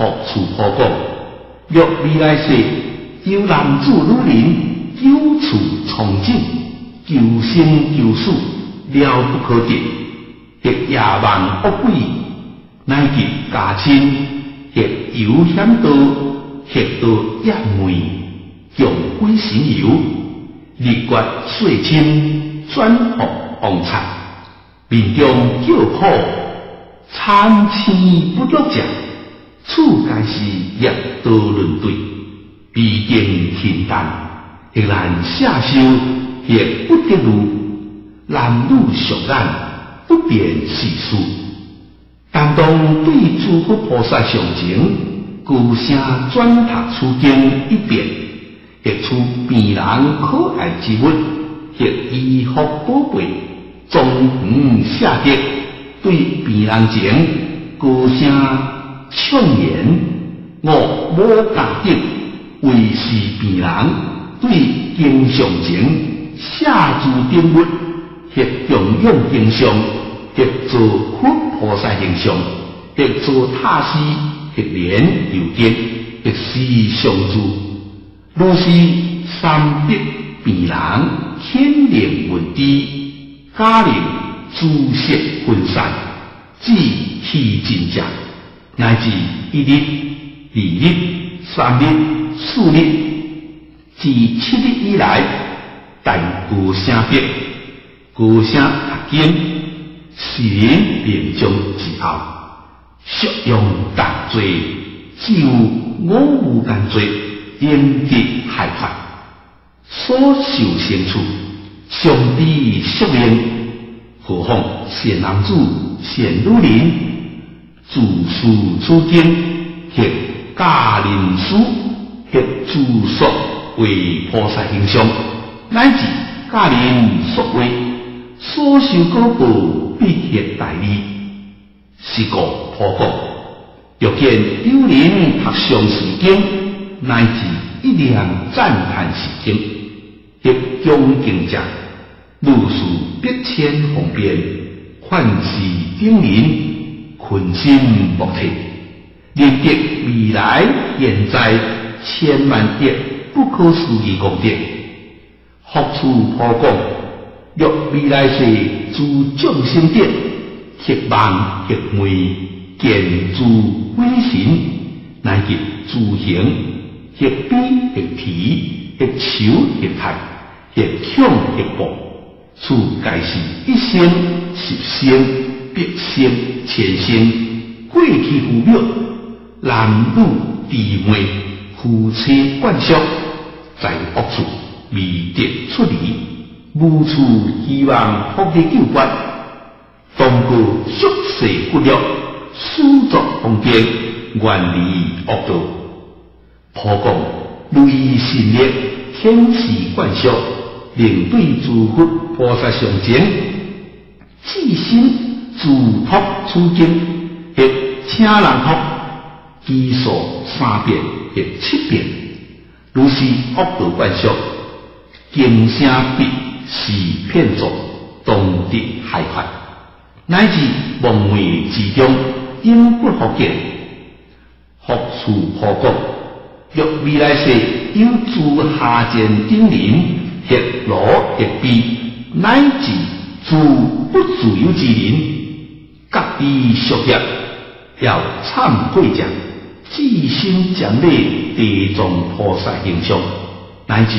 福处婆讲，若未来世有男子女人久处从政，求生求死，了不可得，亦野蛮恶鬼，乃至家亲，亦有险道，亦到业昧，强鬼神游，日月岁清，转福旺财，民众叫苦，参差不落者，此皆是业道轮对，必经平淡，亦难下修，亦不得路，男女相染，不便世事。但当对诸佛菩萨上前，高声转读此经一遍，亦出病人可爱之物，亦依福宝贝，终远下跌，对病人前高声唱言：我无家得，为是病人。对经上前下注顶物，亦供养经上，亦做佛菩萨形象，亦做塔施，亦连又点，亦时相助。如是三德病人，天灵文知，家人诸色分散，至其真正，乃至一日、二日、三日、四日。自7日以来，但高声别，高声读经，世人命中之后，属用大罪，只有我无间罪，应得害怕。所受生处，上帝宿命，何况善男子、善女人，自述此经，或家人书，或著述。为菩萨形象，乃至家人所为所受果报，必结大利。是个破讲，若见有人读上士经，乃至一念赞叹士经，亦恭敬者，如是必千方便，幻视顶人，群心莫体，连得未来现在千万亿。不可思议功德，福处破讲，若未来世诸众生德，亦望亦昧，见诸鬼神，乃至诸行，亦悲亦啼，亦愁亦叹，亦恐亦怖，此皆是一生、十生、百生、千生，过去腐灭，男女弟妹，夫妻惯相。在恶处未得出离，无处希望福利救援，当过宿世骨肉，施作方便，远离恶道。普讲类善业，天时惯修，令对诸佛菩萨上前，至心自托此经，亦请人学，基数3遍，亦7遍。如是恶道惯俗，经声必是骗作，当得害怕，乃至梦寐之中，应不可见。福处破讲，若未来世有诸下贱顶人，亦罗亦悲，乃至诸不自由之人，各地宿业，要忏悔者。至心奖励地藏菩萨形象，乃至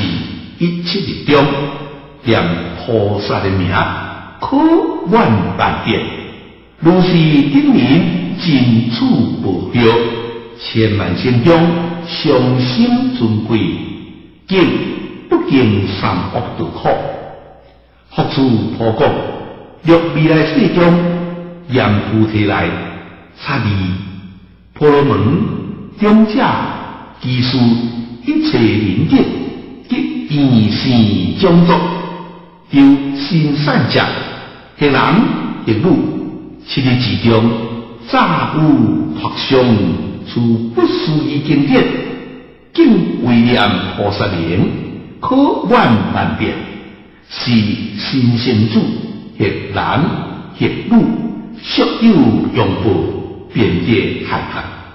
17日中念菩萨的名，可万万遍。如是顶人尽处不休，千万生中上心尊贵，敬不敬三恶道苦。福处破讲，若未来世中严菩提来，察理婆罗门。中者其事一切人德，及言善种族，有善善者，亦男亦女，7日之中，乍有发相，处不思议经典，敬为念菩萨名，可万万遍。是新生主，亦男亦女，属有用报，便得害怕。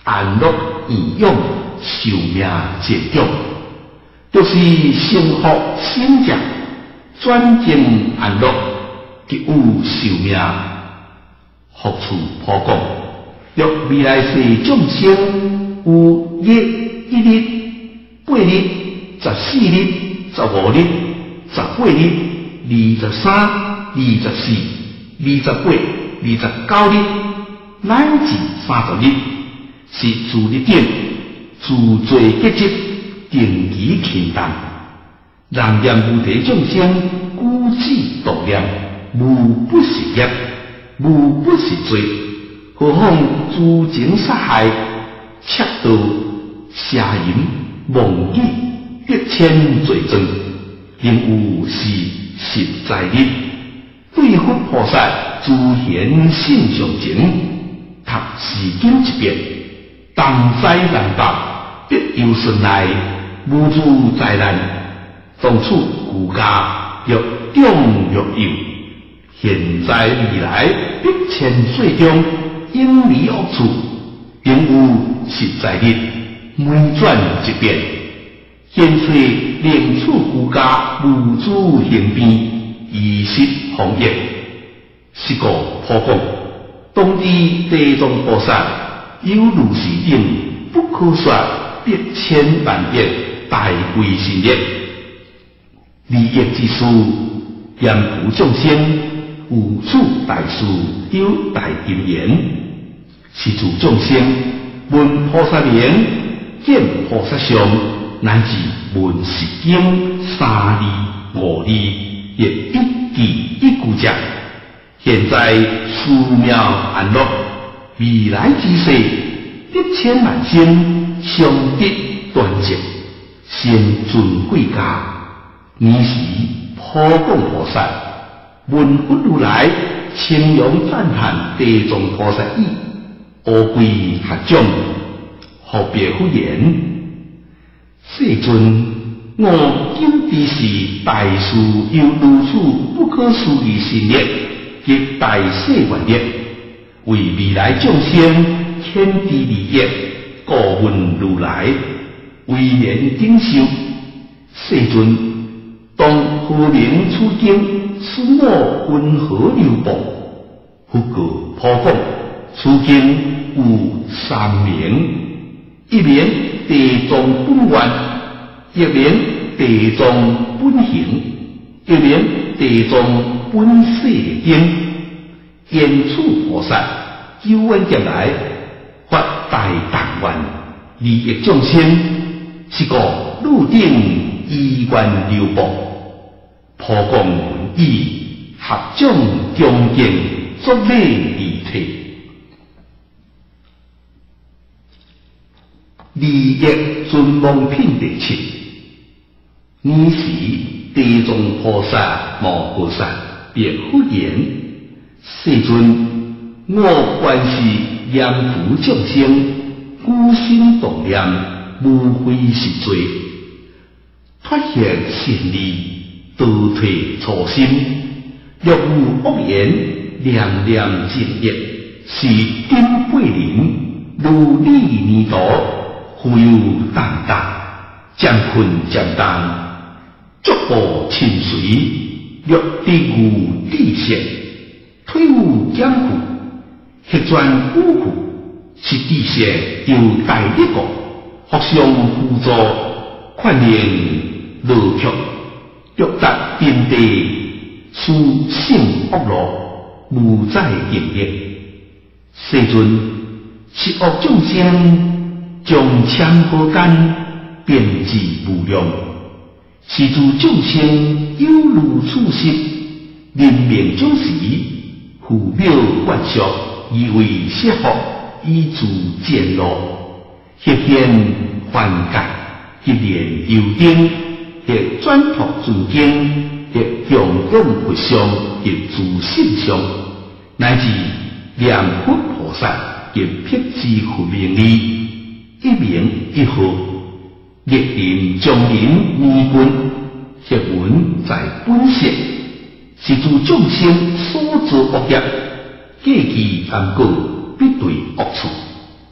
安乐颐养，寿命渐长，就是生福心正，转正安乐，吉有寿命，福处普广。若未来世众生有1日、8日、14日、15日、18日、23、24、28、29日，乃至30日，是自日顶自罪结集，定期轻重。人念无体众生，孤自度念，无不是业，无不是罪。何况诸情杀害、窃盗、邪淫、妄语、得千罪状，应有是实在力。对佛菩萨诸贤性上情，读世间一遍，当灾难报，必有顺来，无诸灾难。当初故家若中若有，现在未来必千岁中，应离恶处，应有实在力，每转一遍。现在令处故家无诸行变，以实防疫，是个普广。当知地藏菩萨有如是应，不可说百千万亿大贵神力，利益之事，严普众生，无处大事有大因缘，是诸众生闻菩萨名，见菩萨相，乃至闻是经3字5字，亦一字一句者。现在殊妙安乐，未来之世，得千万心，相得端正，先尊贵家。尔时普广菩萨闻佛如来称扬赞叹地藏菩萨意，乌龟合掌，何别乎言？世尊，我今之时大事有如此不可思议神力及大世愿力，为未来众生天地利益，故问如来，为言顶受。世尊，当何名此经？使我温和流布，佛告普广，此经有3名：一名地藏本愿，一名地藏本行，一名地藏本誓经。言处菩萨久远将来发大但愿，利益众生，是个入定依愿流布。普广文意，合掌恭敬，作礼礼体。利益尊王品第7。尔时地藏菩萨摩诃萨别佛言：世尊，我观是严普众生，孤心动念，无非是罪，脱现善利，倒退初心，若有恶言，念念尽业，是顶8年，如理年度，忽悠荡荡，将困将当，足步亲随，若地无地线，推无艰苦，血转苦苦，是地线有大力国，互相辅助，劝令乐曲，欲达天地，殊胜恶路，无在定业。世尊，是恶众生将强河间变至无量，是诸众生有如此事，临命终时，父母眷属，以为惜福，以助渐落，迄现幻觉，一念幽丁，亦转托尊经，亦供养佛像，亦自信上，乃至念佛菩萨，亦辟支佛名利，一名一号，历临将临迷君，迄文在本色，是诸众生所作恶业，过其安果，必对恶处。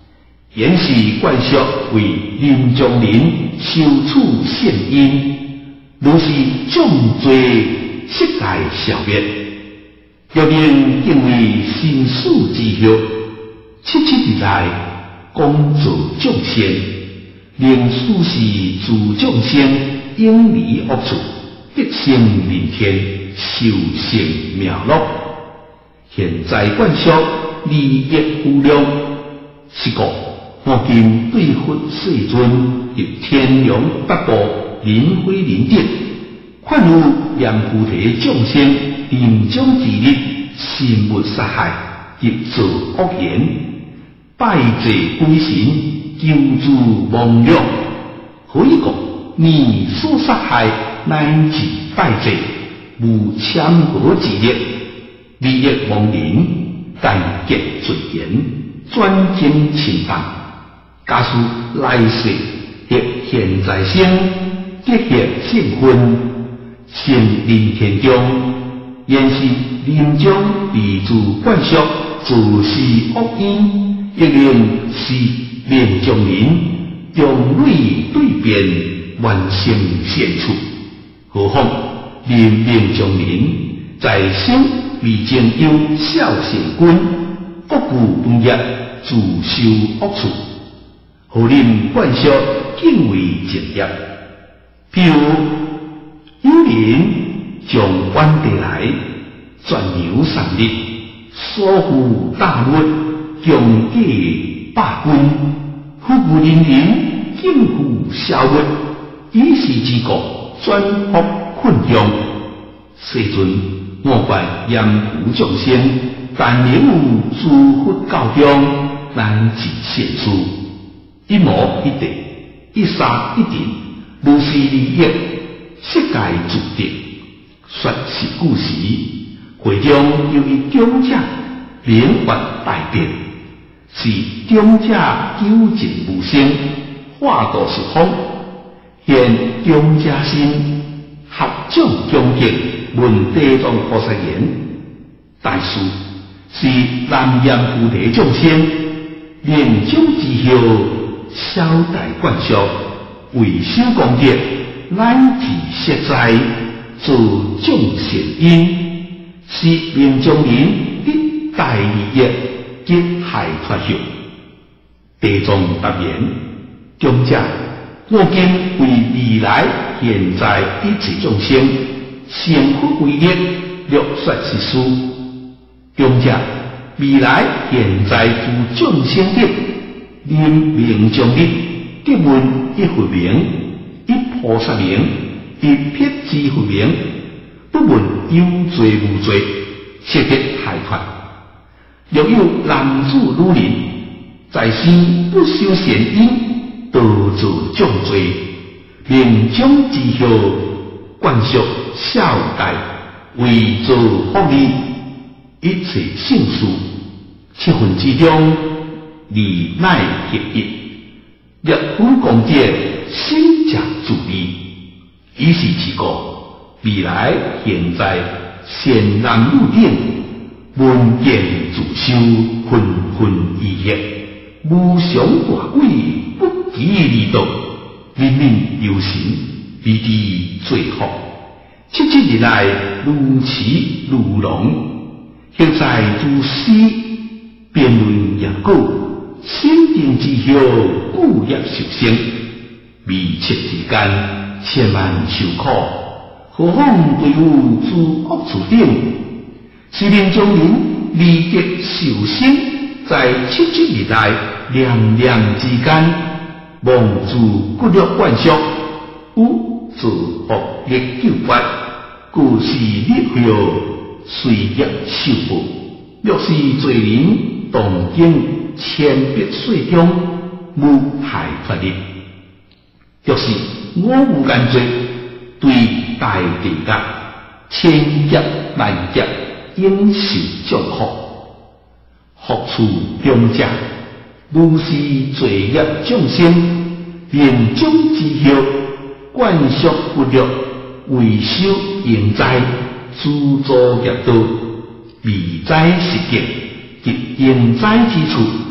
原是灌属为林中人修处献因，如是众罪世界消灭，要令敬为心事之后，七七而来，恭造众生，令殊是自众生应离恶处，得生人天，修成妙乐。现在灌属利益无量，是故我今对佛世尊入天龙八部灵辉灵德，看有念菩提众生临终之日，心无杀害，亦作恶言，拜祭鬼神，求助亡了。可以讲，你所杀害乃至拜祭，无谦和之力，利益亡人，但结罪言，专精清淡。假使来世亦现在生，结业性分，成人天中，原是临终被自灌属，自是恶因，亦令是连众人用类对辩，完成善处。何况连众人在生未经有孝善君，不顾本业，自受恶处。何令灌属敬畏职业？譬如有人将官地来，转牛上日，所负大律，强记百官，富古人敬负孝律，以是之国，转恶困窘。世尊，我怪严苦众生，但领悟诸佛教中，难至善事。一毛一地，一沙一定，如是利益，世界注定。说是故时，会中有一长者明白大辩，是长者究竟无声，化度是空。现长者心合掌恭敬，问地藏菩萨言：大师，是南阎菩提众生，临终之后。小大灌属，为修功德，乃至实在，做众善因，是临终人的大利益，及害脱后。地藏答言：长者，我今为未来、现在一切众生，成佛为业，略说是事。长者，未来、现在诸众生的。临命终日，得闻一佛名，一菩萨名，一撇之佛名，不问有罪无罪，切得害脱。若有男子女人，在世不修善因，导致重罪，命终之后，灌属孝代，为做福利，一切圣事，七分之中。利乃合一，日本功德，心者助力，以是之故，未来现在善男入定，闻言自修，纷纷依业，无上大贵，不及离道，明明有神，离地最福。七七日来，如此如龙，现在诸师辩论也故。心定之后，故业受生；未切之间，千万受苦。何况对有诸恶处顶，是临终人利益受生，在七七日来，两两之间，望诸骨肉灌属，有自恶业救拔，故是立后随业受报。若是罪人动经。千百岁中无害脱力，若是我无间罪，对大地界千劫万劫应受众苦。福处中者，如是罪业众生，临终之后，灌属不入，为修应灾，诸作业道，未灾实境。及应灾之处，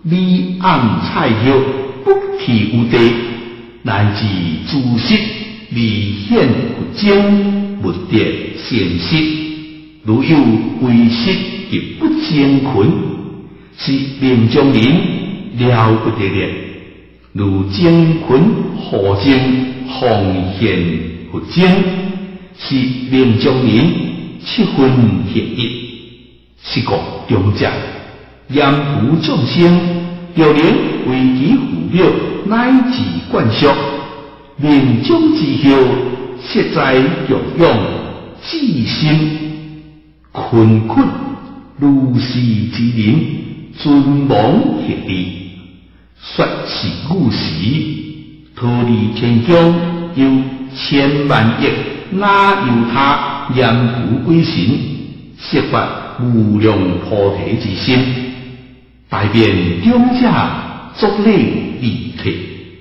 米暗菜肉不提有地，乃至自失未显不精，不得现实。如有归失亦不精群，是命中人了不得了。如精群何精，奉献不精，是命中人七分合一。是个中者，严扶众生，有人为其护佑，乃至灌输，命中之后，实在用用，至心困困，如是之人，尊王合理，说是故时，脱离天疆，有千万亿，哪有他严扶归神，设法无量菩提之心，大辩中者作礼离体。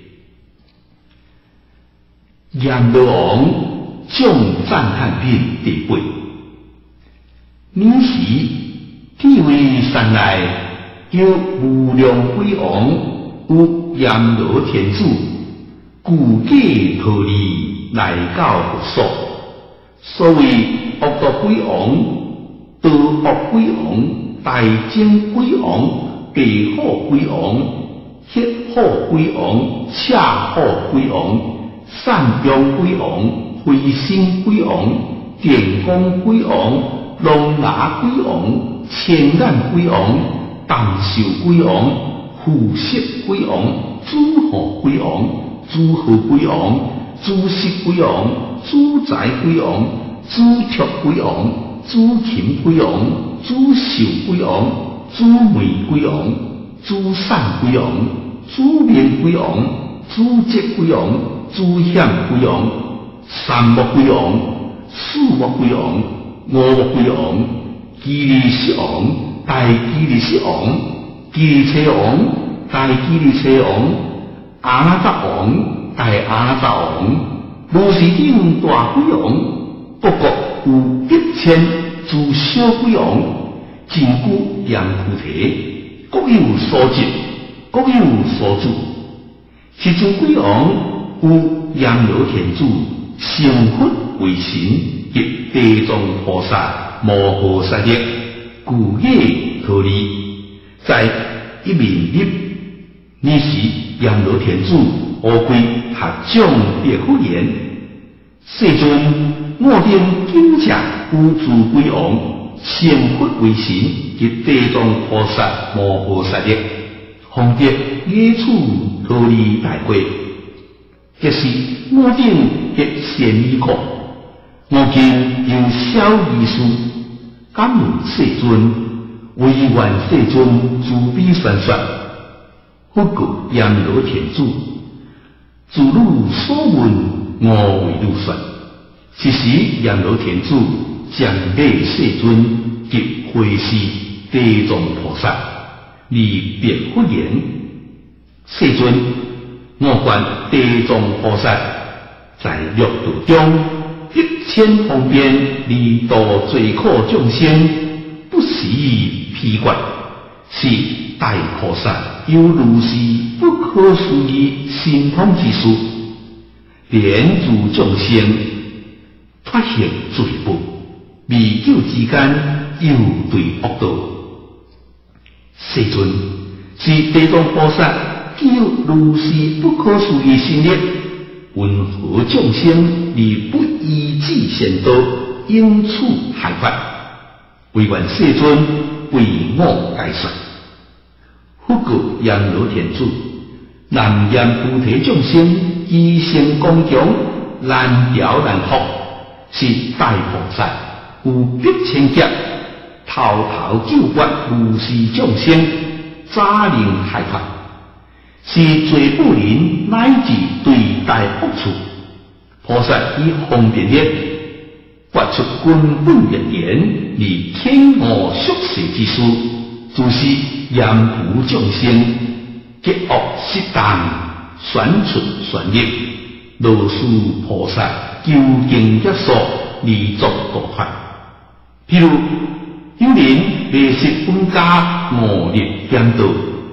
阎罗王众赞叹品第8。尔时，天位山内有无量鬼王，有阎罗天子，故计逃离来到佛所。所谓恶道鬼王。道恶鬼王、大精鬼王、地好鬼王、黑好鬼王、邪好鬼王、善良鬼王、灰心鬼王、电光鬼王、龙牙鬼王、千眼鬼王、荡寿鬼王、护色鬼王、诸河鬼王、诸河鬼王、诸色鬼王、诸财鬼王、诸畜鬼王。诸禽鬼王、诸兽鬼王、诸魅鬼王、诸善鬼王、诸面鬼王、诸节鬼王、诸险鬼王、三目鬼王、四目鬼王、五目鬼王、基利色王、大基利色王、基利车王、大基利车王、阿那达王、大阿那达王、如是等大鬼王，不过有1000诸小鬼王，尽具阎菩提，各有所职，各有所主。其中鬼王有阎罗天子成佛为神，及地藏菩萨摩诃萨力，故业脱离。在一面立，你是阎罗天子，乌龟合掌别忽言：世尊，我等今者有诸鬼王成佛为神，及地藏菩萨摩诃萨力，方得野处脱离大鬼。即是我等的善意课。我今有小意思，敢问世尊，唯愿世尊慈悲宣说。不过阎罗天子，自汝所问，我为汝说。是时阎罗天子将礼世尊及会师地藏菩萨，离别忽言：世尊，我观地藏菩萨在六道中1000方便离度罪苦众生，不习披怪，是大菩萨有如是不可思议神通之术，连助众生脱现罪报，未久之间又对恶道。世尊，是地藏菩萨具有如是不可思议神力，云何众生而不依止善道，应处害法？唯愿世尊为我解说。复告阎罗天子，南阎菩提众生依生光强，难调难服，是大菩萨有100,000劫，偷偷救拔如是众生，诈令害法，是罪不仁乃至对大恶处。菩萨以方便力发出根本日言，以天恶宿世之事，就是阎浮众生结恶失当，宣出宣力，罗示菩萨究竟约束，离作道法。譬如有人迷失本家，误入颠倒，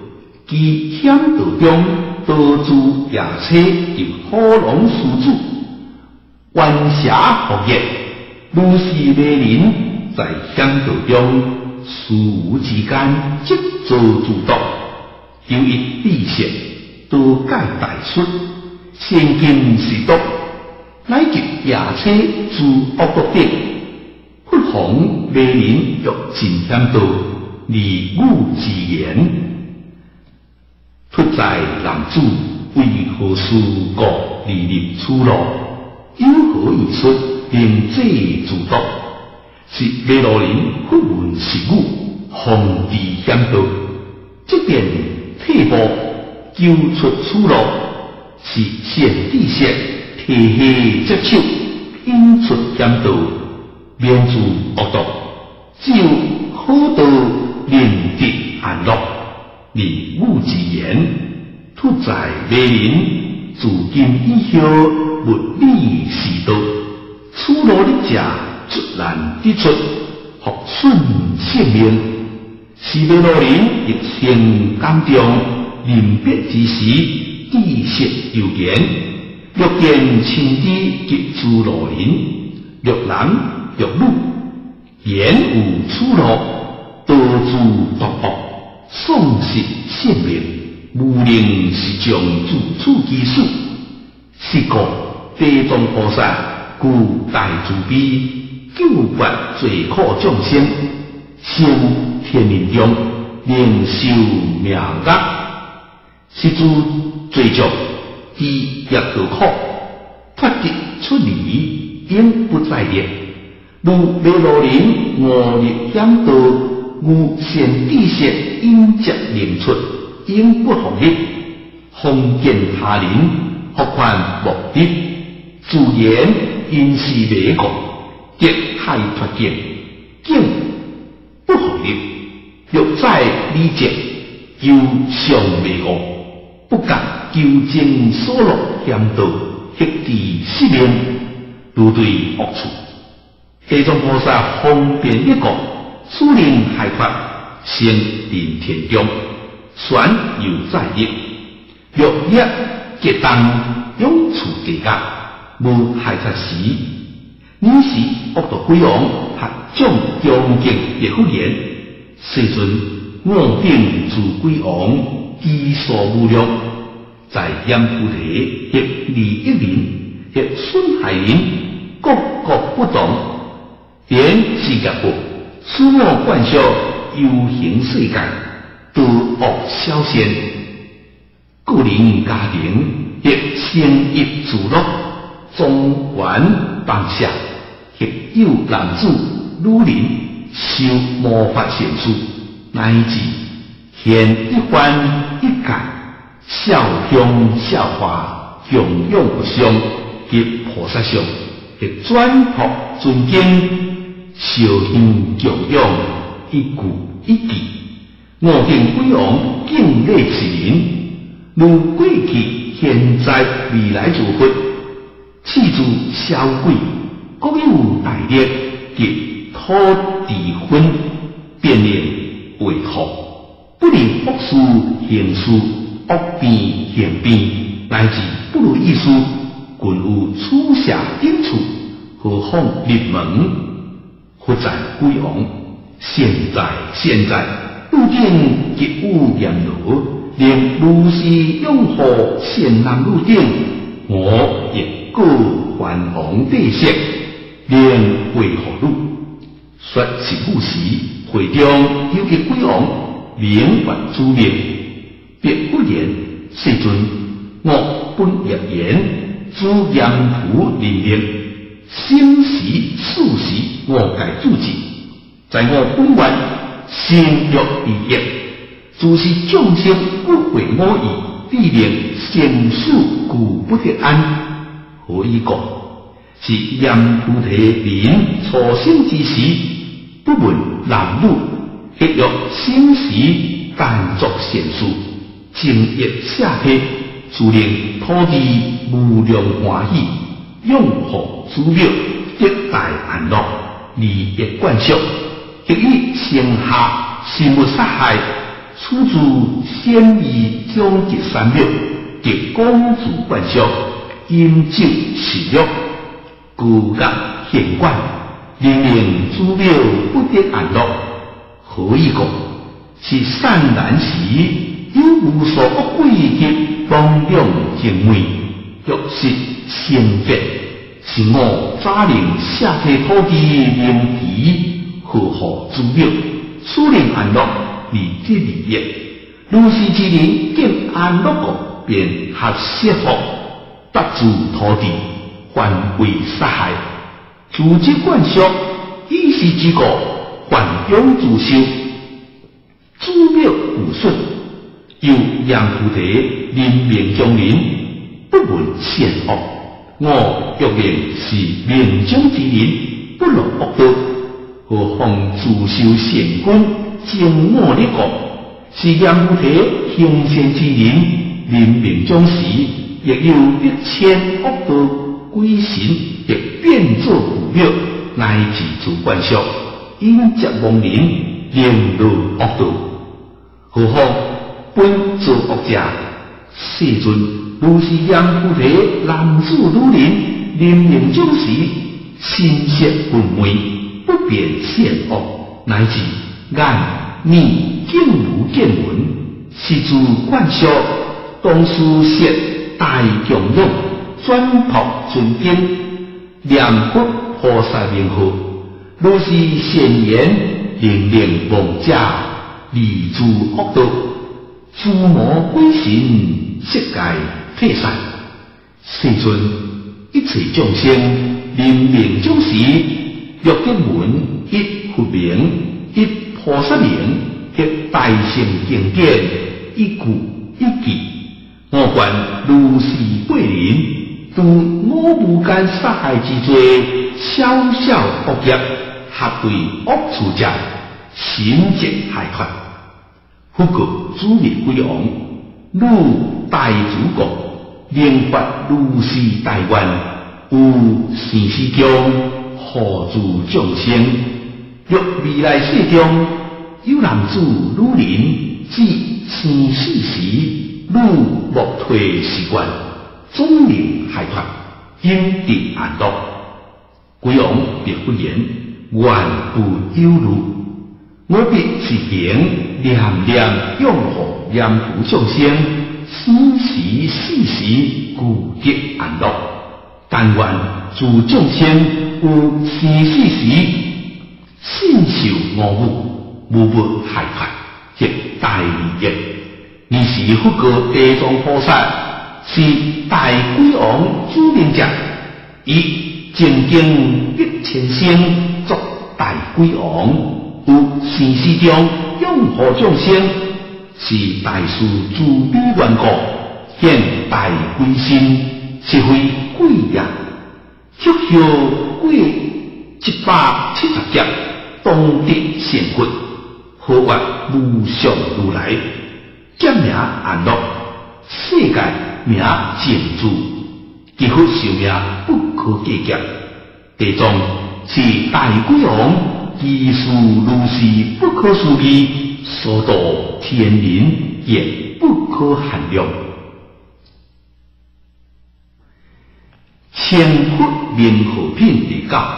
其险道中多诸夜车及火龙狮子，冤邪伏业，如是迷人，在险道中殊无之间即遭诸毒，由于地势多解大出，先见是毒，乃及夜车诸恶毒者，不妨迷人欲尽险道，离吾之言。出在男子为何事故离入此路？有何意出令这诸毒？是迷路人不闻是语，方知险道。即便退步救出此路，是先地势提起接手，引出险道，免除恶毒。只有好道令得安乐。离吾之言，突在迷人，自今以后物理是道，此路的者出难得出，复顺性命。是迷路人亦先感中，临别之时，地势悠然，若见亲知及诸路人，若男若女，言有此路，多诸独恶。丧失性命，无令是将自处之事。是故地藏菩萨故大慈悲，救拔罪苦众生，生天命中，令受命恶，是诸罪障，以业道苦，脱得出离，应不再业。如迷路人误入险道，吾先地势应接令出，应不妨益。奉见他人，何况目的？自然因是迷国，极害脱境，竟不妨益。欲再理解，又尚未悟，不敢究竟所落险道，迄地失命，如对恶处。地藏菩萨方便一个。此令害脱，生临田中，旋又在业，若业结当永处地界，无害脱时，你是恶毒鬼王，合众恭敬亦不言。世尊我定诸鬼王，基数无量，在阎浮提亦利益人，亦损害人，各各不同，连世界部。此我观修有形世界，多恶消现，个人家庭亦生业自乐，中原放下，亦有男子女人修魔法成事，乃至现一番一改，效香效化，供养不相，及菩萨相，亦转托尊敬。烧香供养，一句一句，我定鬼王敬礼之人，如过去、现在、未来诸佛，赐诸小鬼，各有大力及土地分，变令为托，不令恶事行事，恶变行变，乃至不如意事，均有处下顶处，何况入门？不在鬼王，现在，入定极无言罗，令如是拥护现男入定，我亦各还皇帝色，令为何路？说是故时，会中有一鬼王，名唤诸命，别不言，世尊，我本业言，诸阎浮令令。生时死时，我该自治。在我本愿，心欲利益，自是众生不会我意，必令生死故不得安。何以讲？是阎浮提人初生之时，不闻男女，亦欲生时但作善事，正业下体，自令土地无量欢喜。拥护诸庙，得大安乐，利益观修，亦以生下心无杀害， 此自先以终极三妙，极公主灌输，饮酒食欲，故乐显观，令令诸妙不得安乐。何以讲？是善男时，有无所恶鬼及光亮精美，欲是成佛，是我早令下地土地灵皮，呵护诸妙，此令安乐，利之利益。如是之人，见安乐国，便合适福，得住土地，还为杀害，自之灌输，以是之国，还永自修。诸妙无损，又让菩提临命中人，不闻善恶。我欲令是命中之人，不落恶道，何况自修善根，正我的国，是让菩提行善之人，临命中时，亦有一千恶道鬼神，亦变作不妙，乃至自灌输，因则亡人，令入恶道。何况本作恶者，世尊如是让菩提男子女人临命终时，心色混昧，不辨善恶，乃至眼耳竟无见闻，是自灌输，当书写大供养，转朴尊经，念佛菩萨名号，如是善言，令令亡者。离诸恶道，诸魔鬼神悉皆退散。世尊，一切众生临命终时，若得闻一佛名、一菩萨名、一大乘经典、一句一句，我还如是八人，度我无间杀害之罪，小小恶业，合为恶处者。心直害怕，不过诸灭鬼王，如大主国，灵发如是大愿，有善事中，何助众生？若未来世中，有男子女人，至生死时，如莫退习惯，总令害怕，因地安乐。鬼王别不言，愿不忧虑。我必是行念念拥护念佛众生，生时死时故得安乐。但愿诸众生有生死时，信受我母，无不害怕，亦大利益。你是佛告地藏菩萨，是大鬼王主命者，以正经1000生作大鬼王。有生死中拥护众生，是大事自比缘故，现大鬼身，是非鬼也。却后过170劫，当得成佛，何况无上如来，劫名安乐，世界名净土，其佛寿命不可计较。地藏是大鬼王。其事如是不可思议，所度天人也不可限量。千佛名号品第9，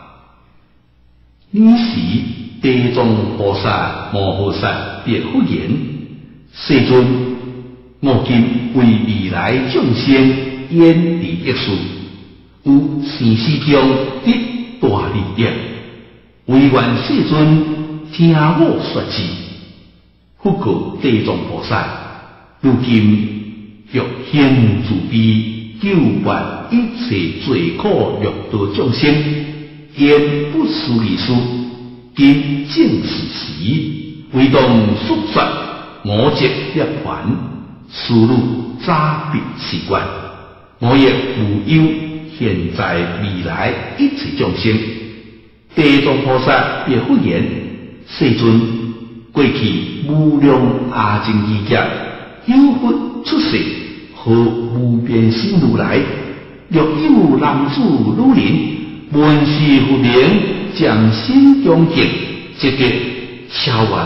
你是地藏菩萨摩诃萨别佛言：世尊，我今为未来众生演利益事，有生死中的大利益。唯愿世尊听我说之。佛告地藏菩萨：如今欲现自悲，救拔一切罪苦欲道众生，言不思议事，今正是时，唯当速说我即涅槃，思路早必习惯。我亦无忧现在未来一切众生。地藏菩萨别佛言：世尊，过去无量阿僧祇劫，有佛出世，何无边身如来？若有男子女人，闻是佛名，将心恭敬，即得超越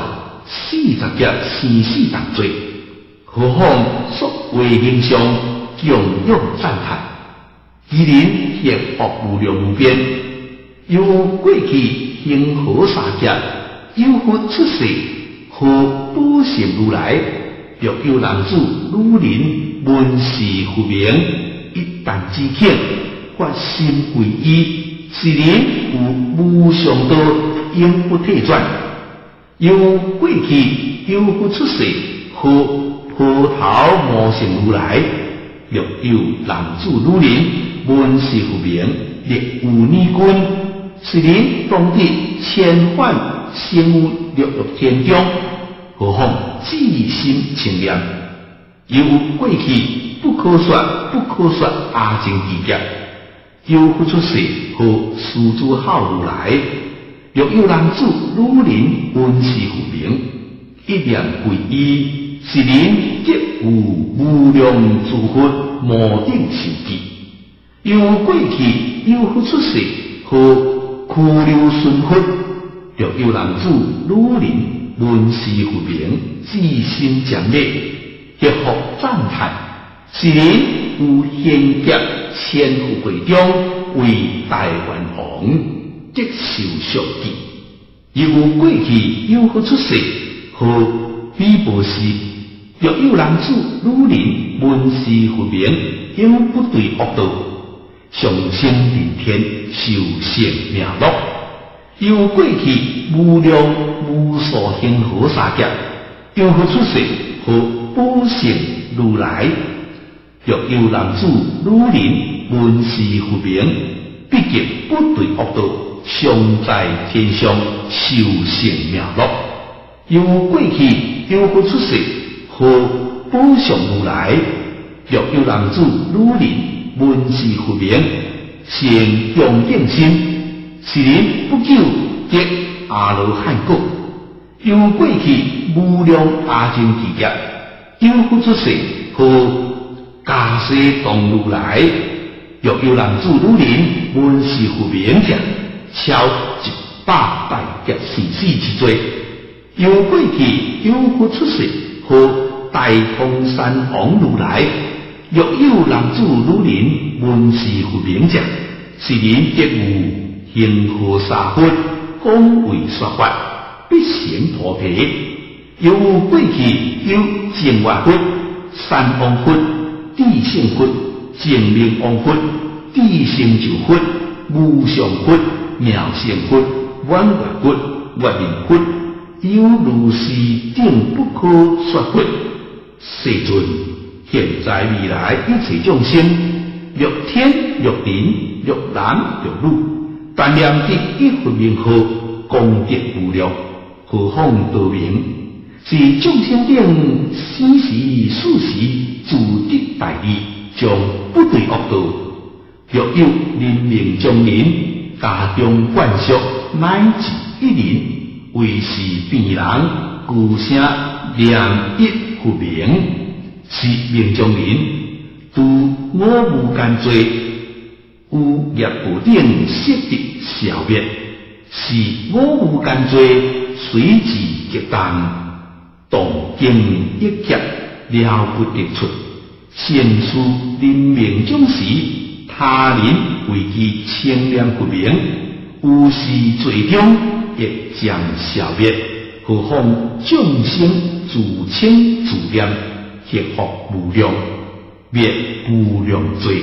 40劫生死同罪，何况所为形象强勇赞叹，其人亦恶无量无边。由过去行河三劫，有佛出世，和宝成如来，若有男子女人闻是佛名，一旦知见，发心皈依，是人有无上道，永不退转。由过去有佛出世，和波头魔成如来，若有男子女人闻是佛名，亦有尼君，是人当得千万生有六欲天中，何况至心清念。有过去不可说阿僧祇劫，有佛出世和世诸好如来，若有男子女人闻是佛名，一念皈依，是人即有无量诸佛摩顶受记。有过去有佛出世和苦流顺佛，若有男子女人闻是佛名，至心强烈，亦复赞叹，是人有贤劫千富贵中，为大元皇，即受属记。又有过去有佛出世和比波斯，若有男子女人闻是佛名，永不对恶道，上升人天，受成命乐。有过去无量无数恒河三劫，有佛出世和宝成如来，若有男子女人闻是佛名，必极不对恶道，常在天上，受成命乐。有过去有佛出世和宝成如来，若有男子女人闻是佛名，成恭敬心，是人不久即阿罗汉果。有过去无量阿僧祇劫，有佛出世和迦叶藏如来，若有男子女人闻是佛名者，超100大劫生死之罪。有过去有佛出世和大通山王如来，若有男子女人闻是佛名者，是人即有恒河沙佛讲为说法，必成菩提。有过去有净化佛、三王佛、地性佛、净明王佛、地成就佛、无上佛、妙性佛、万缘佛、月明佛，有如是等不可说佛。世尊，现在未来一切众生，若天若人若男若女，但念得一佛名号，功德无量，何况道名？是众生等时时数时自得大利，将不对恶道。若有人命将人，家中眷属乃至一人，为是病人，故声念一佛名，是命将人，度我无间罪，有业不定，悉得消灭。是我无间罪，随之极淡。动经一劫了不得出，先书临命终时，他人为其清念佛名，有时最终亦将消灭。何况众生自清自念，劫福无量，灭无量罪。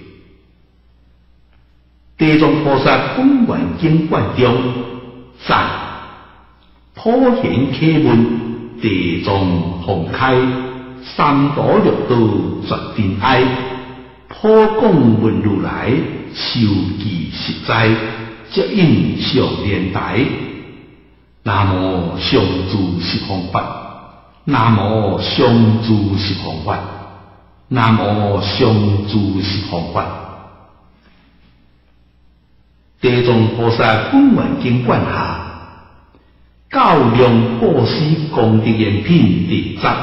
地藏菩萨本愿经观中赞：普贤启文，地藏宏开，三多六道绝真爱，普讲闻如来，受记实在，接引上莲台。南无上珠十方佛，南无上珠十方佛，南无上珠十方佛。地藏菩萨本愿经观下，较量布施功德言品第10。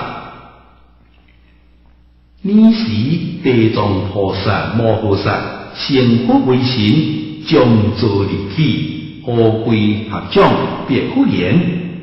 尔时地藏菩萨摩诃萨成佛为神，将座立起，何归合掌，别不言：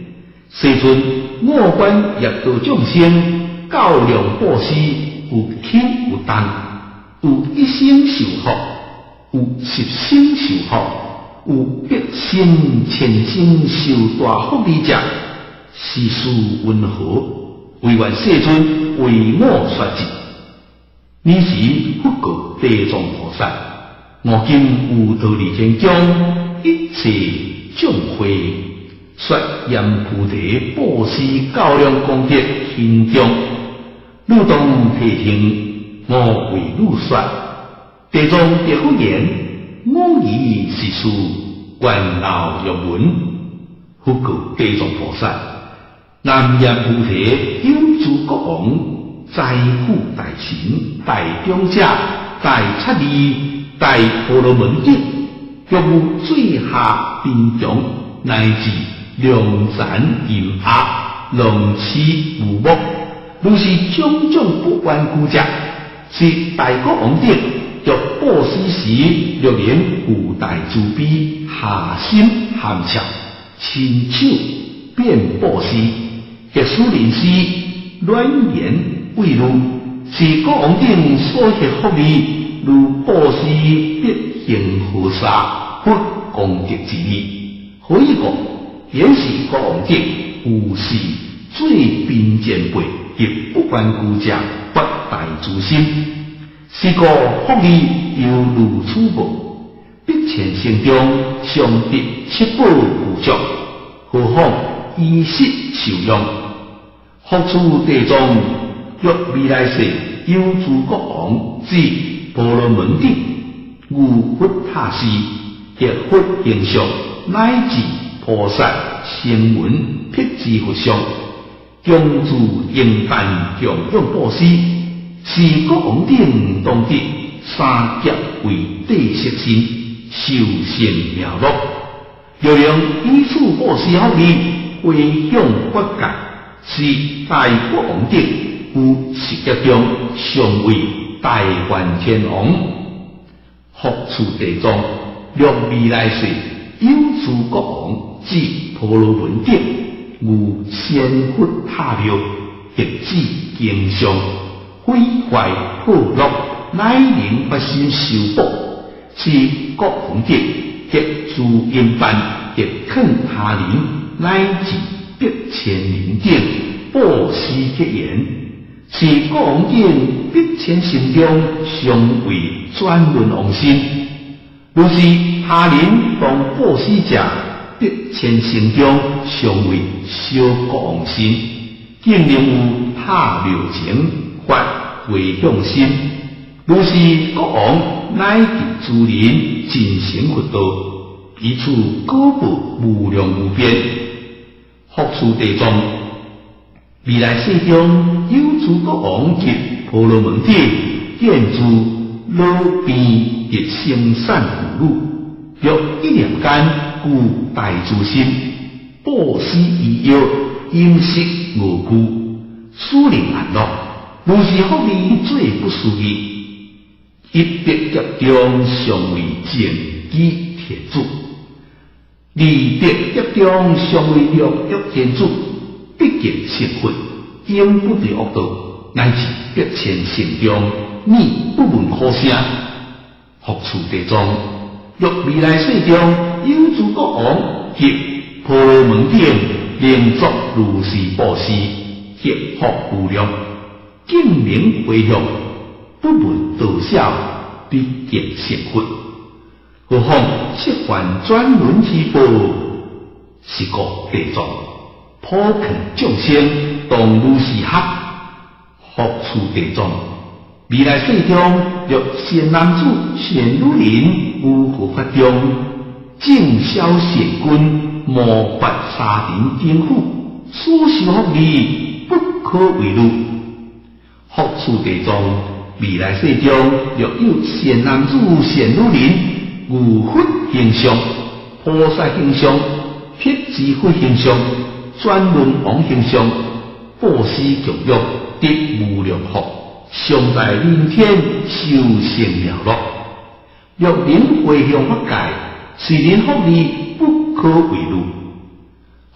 世尊我观业道众生，较量布施，有轻有重，有一生受福，有十生受福，有百生千生受大福利者，是事云何？唯愿世尊为我说之。你是佛国地藏菩萨，我今有道理天将一切众会说言菩提布施较量功德心中，汝当谛听，我为汝说。地藏得福言，我以是事愿劳欲闻。佛国地藏菩萨，南言菩提有诸国王。在富大神、大长者、大刹利、大婆罗门等，若有最下贫穷，乃至良残淫恶、浪痴无目，如是种种不顽固者，是大国王等，若布施时，若能有大慈悲，下心含笑，亲手便布施，结使人师软言。为如是国王等所获福利，如布施必行何萨不功德之利。可以讲，显示国王等有是最贫贱辈，亦不顽固者不大自心。是个福利犹如此无，必前生中常得七宝富足，何况衣食受用？福处地藏。若未来世有诸国王至婆罗门等，无佛他施，亦佛形象，乃至菩萨声闻辟支佛像，供诸应办供养布施，是国王等当得三劫为地色身，受胜妙乐。若能以此布施福利，回向佛界，是大国王等。有十劫中尚为大梵天王，福处地藏，若未来世有诸国王至婆罗门等，有仙佛塔庙，亦至经上，毁坏破落，乃能发心受报，是国王等，亦自因办，亦劝他人，乃至百千人等，布施结缘。是国王等必前心中常为专论王心，如是他人当布施者，必前心中常为小国王心，竟能有他留情发回向心。如是国王乃得诸人尽成佛道，以此果报无量无边，福处地藏。未来世中有诸国王及婆罗门等，见诸老病亦生善妇女，若一念间故大自心，布施医药，饮食无辜，殊令安乐。如是福利最不思议，一百劫中尚为正机铁主，二百劫中尚为六欲天主。必见成佛，因不得恶道，乃至百千圣中，你不闻可声。福处地藏，若未来世中有诸国王及婆罗门等，能作如是布施，劫福无量，敬名回向，不闻道效，必见成佛。何况七幻转轮之宝，是个地藏。普劝众生当如是合，福处地藏。未来世中，若善男子、善女人有护法中，正消善君，魔法沙尘颠覆，所受福利不可为虑。福处地藏。未来世中，若有善男子、善女人，有佛形象、菩萨形象、辟支佛形象。专论王形象，布施供养，得无量福，常在人天修成妙乐。若能回向法界，是人福利不可为虑。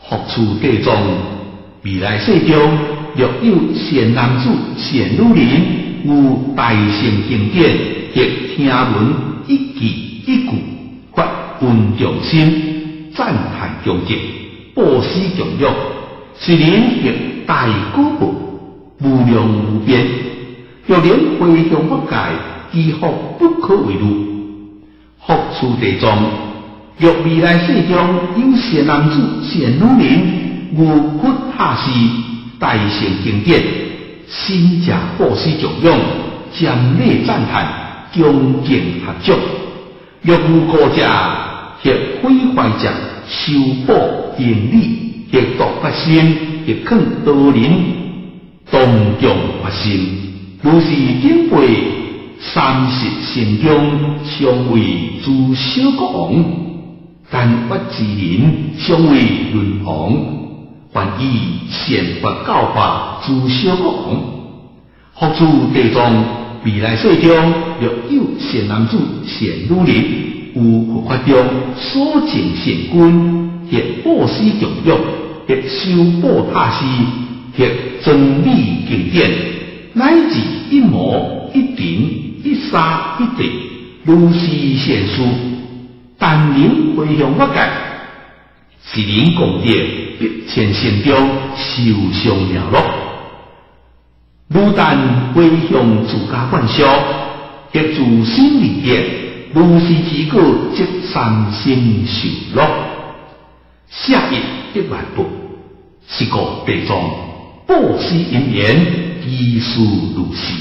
福处地藏，未来世中若有善男子、善女人，有大乘经典，亦听闻一句一句，发温众心，赞叹恭敬，布施供养，是人亦大鼓舞，无量无边。若能回向法界，其福不可为虑。福处地藏，若未来世中有善男子、善女人，有佛下士，大乘经典，心者布施供养，瞻礼赞叹，恭敬合作。若有高者，亦毁坏者，修补营理，亦度发心，亦劝道人同众发心。如是经背30圣中，常为诸小国王，但屈之人常为论王。还以善法教化诸小国王，福处地藏，未来世中若有善男子、善女人，有佛法中所证善根，亦布施供养，亦修补他施，亦整理经典，乃至一模一顶一沙一地，如是善事，但能回向法界，是人功德必千生中受上了乐。如但回向自家观修，亦自心利益，如是之果，即三生受乐。下一1万步，是个地藏布施因缘，依事如是。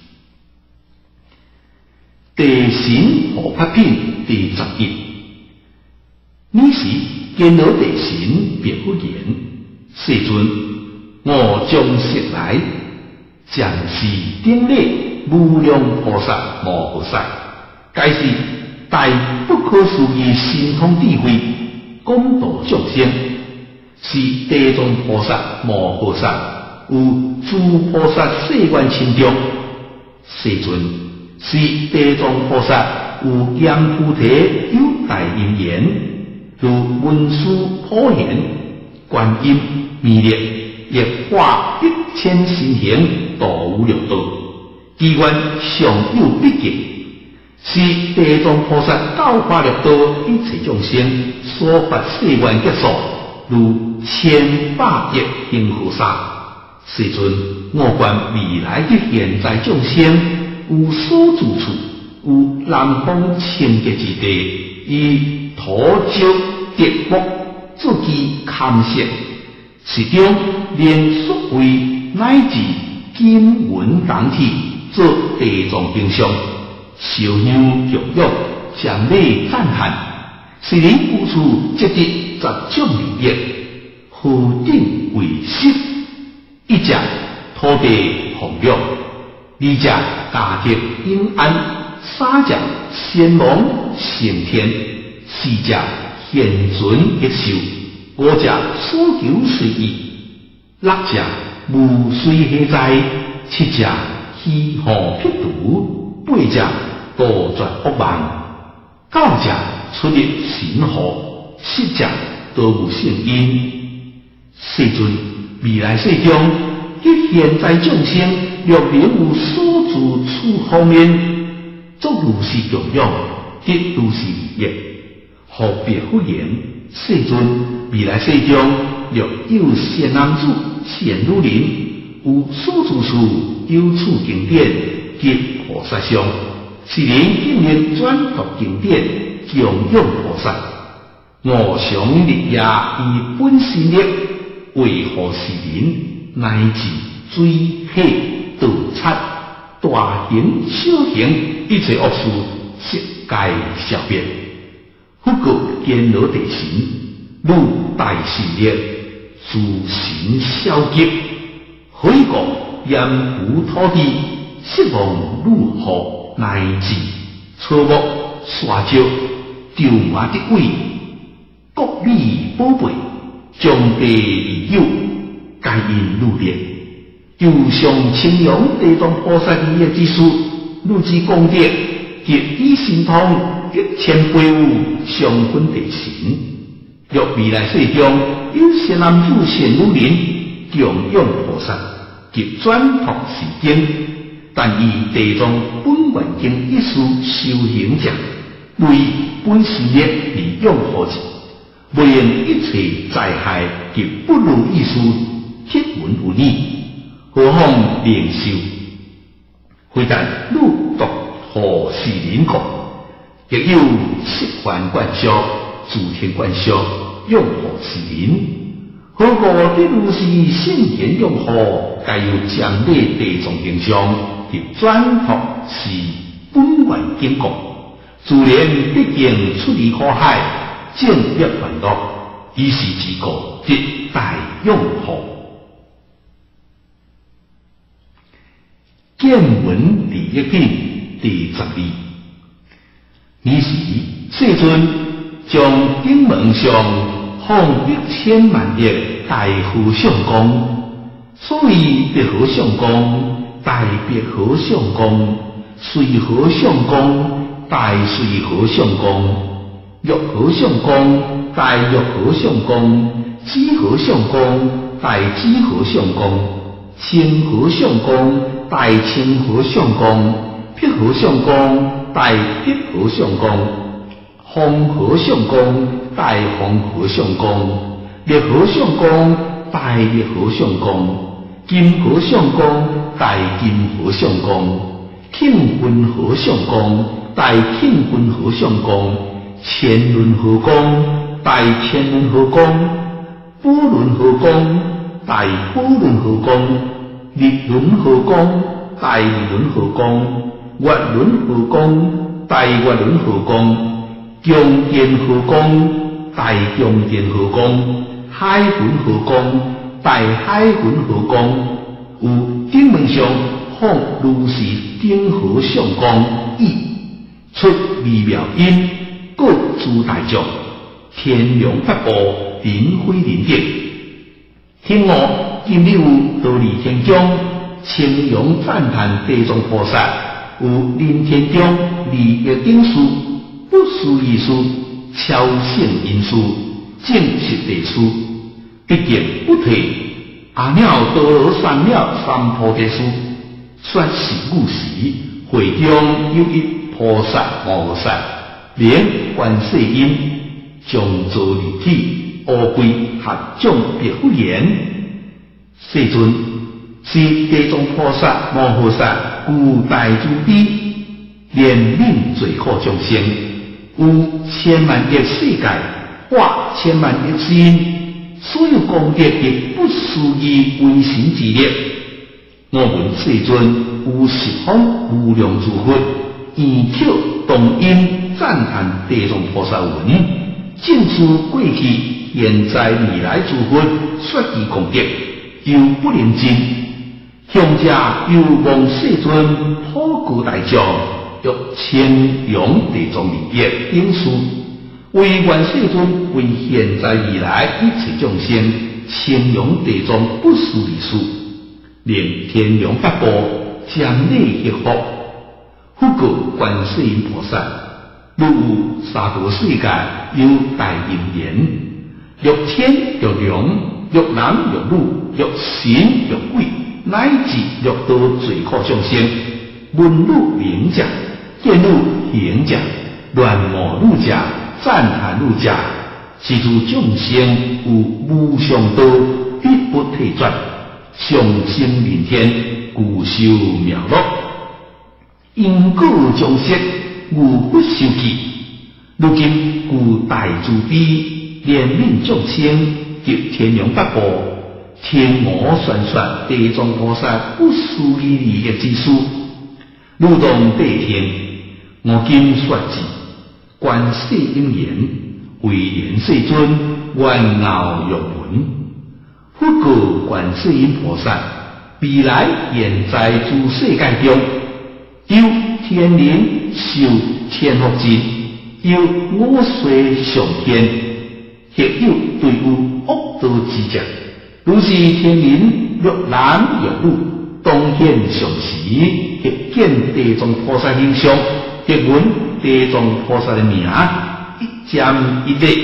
地神护法品第11。尔时见到地神便不言：世尊，我将食来，暂时顶礼无量菩萨摩诃萨，皆是大不可思议神通智慧，广度众生，是地藏菩萨摩诃萨有诸菩萨誓愿心中。世尊，是地藏菩萨有严菩提有大因缘，如文殊普贤、观音、弥勒，亦化1000身形度无量道，其愿尚有毕竟，是地藏菩萨教化六道一切众生所发誓愿结束，如千百亿恒河沙。世尊，我愿未来的现在众生有所住处，有南方清洁之地，以土石德木自其勘涉，其中连所谓乃至金文等体，做地藏经上，烧香供养，瞻礼赞叹，是人付出积极10种利益，何等为实？一者土地丰裕，二者家庭平安，三者先王升天，四者现存益寿，五者所求随意，六者无随下灾，七者虚耗辟毒，八者杜绝恶梦，九者出入神护，10者都无圣因。世尊，未来世中，迄现在众生若能有所住处方面，作如是供养，得如是利益。何必忽言？世尊，未来世中若有善男子、善女人，有所住处有处经典及菩萨像，是人今日转读经典，供养菩萨。我想日夜以本心力，维护世人，乃至水火盗贼、大行小行一切恶事，悉皆消灭。不过见到地神，如大势力，诸神消极，可以讲严扶土地，失望如何，乃至错误沙石、丢马的位，国力宝贝，将地利诱，皆因努力。有上清扬地藏菩萨利益之事，如之功德，极以神通，极千倍有上分地神。 若未来世中有善男子、善女人供养菩萨及转托世经，但以地藏本愿经一书修行者，为本事业而用何之？未用一切灾害及不如意事贴文有你，何况灵修？非但入毒何是人国，亦有七环贯销、诸天贯销，用何是人？何故这如是圣贤用何？该有将列地藏经上及转托是本愿经讲，自然必定出离苦海，正灭烦恼，以是之故，即大用何？见闻利益品第12。尔时，世尊将经门上放1000万亿大和尚光。所以别和尚光，大别和尚光，随和尚光，大随和尚光，欲和尚光，大欲和尚光，知和尚光，大知和尚光，清和尚光，大清和尚光，辟和尚光，大辟和尚光，方和尚光，大方和尚光，力和尚光，大力和尚光，金和尚光，大金和尚光，庆分和尚光，大庆分和尚光，千轮和光，大千轮和光，波轮和光，大波轮和光，力轮和光，大力轮和光，月轮和光，大月轮和光，强电和光，大强电和光，海魂和光，大海魂和光。有经文上放如是顶和尚光意，出微妙音，各诸大众，天龙八部，人非人敌。听我今日有道理天中称扬赞叹地藏菩萨，有临天中利益顶事，不思议事，超胜因事，正实地事，毕竟不退。阿耨多罗三藐三菩提树，说是故时，会中有一菩萨摩诃萨，名观世音，将造立体，乌龟合众别不言。世尊是地藏菩萨摩诃萨，故大慈悲，怜悯罪苦众生，有1000万亿世界，化1000万亿心。所有功德亦不输于为神之力。我闻世尊有十方无量诸佛，圆口动音赞叹地藏菩萨文，正是过去、现在、未来诸佛说其功德，又不能尽。向者又望世尊普告大众，欲称扬地藏利益因事。为愿世尊为现在以来一切众生称扬地藏不思议事，令天龙八部将利益福。复告观世音菩萨，如有三国世界有大因缘，欲天欲龙，欲男欲女，欲神欲鬼，乃至欲道罪苦众生，闻汝名者，见汝行者，乱莫汝者，赞叹汝者，是诸众生有无上道，必不退转，上升人天，故修妙乐。因果将息，无不受记。如今故大慈悲，怜悯众生，及天龙八部，听我宣说地藏菩萨不思议利益之事，汝当谛听。我今说之。观世音言，为言世尊，愿傲欲闻。复告观世音菩萨，未来现在诸世界中，有天人受天福之，有我虽上天，亦有对有恶道之者。如是天人欲男欲女，当现上时，亦见地藏菩萨形象，亦闻地藏菩萨的名，一瞻一礼，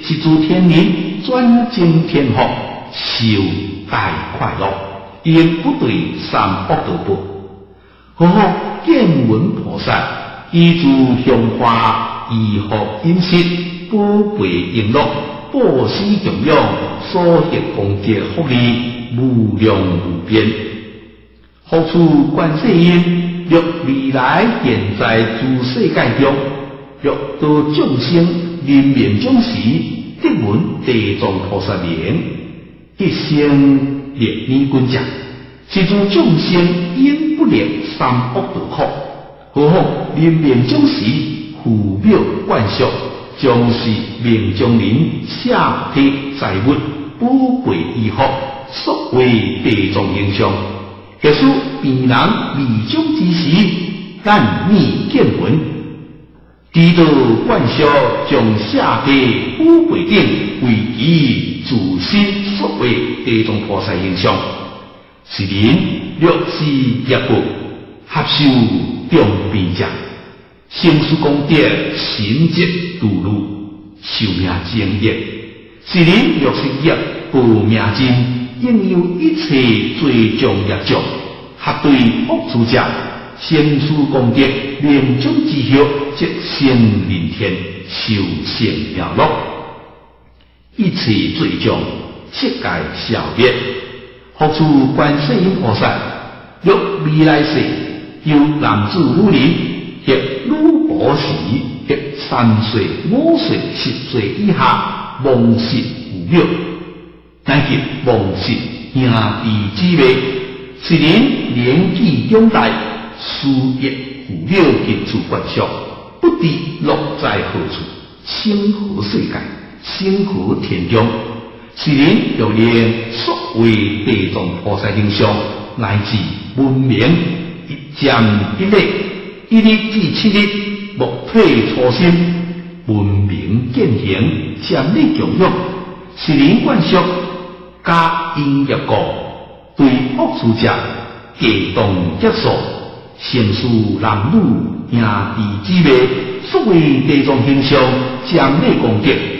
是诸天人转经天福，受大快乐，因不对三恶道报。何况见闻菩萨依诸香花，依福饮食，宝贝璎珞，布施供养，所得功德福利无量无边。福处观世音，若未来现在诸世界中，若得众生临命终时，得闻地藏菩萨名，一生列尼滚讲，是诸众生因不离三恶道苦。何况临命终时，父母灌输，将是命中人下体财物宝贵衣服，所谓地藏形象。假使病人未终之时，但你见闻，知道灌输将下体宝贵顶为其自身所谓地藏菩萨形象。是人若是业报，合受中病者，生死功德，神迹度路，寿命增益。是人若是业报命尽，应有一切罪障业障，合对恶处者，生死功德，命中之后，即生人天，受生妙乐，一切罪障悉皆消灭。福处观世音菩萨，若未来世有男子女人，或女婆时，或3岁、5岁、10岁以下，忘失父母，乃及忘失兄弟姊妹，是人年纪长大，思忆父母及处观想，不知落在何处，生何世界，生何天中。是人又连所谓地藏菩萨形象，乃至文明一渐一日，一日至7日，莫退初心，文明践行，渐力供养。是人灌输加因业果，对恶处者加动接受，生死男女兄弟姊妹，所谓地藏形象，渐力功德。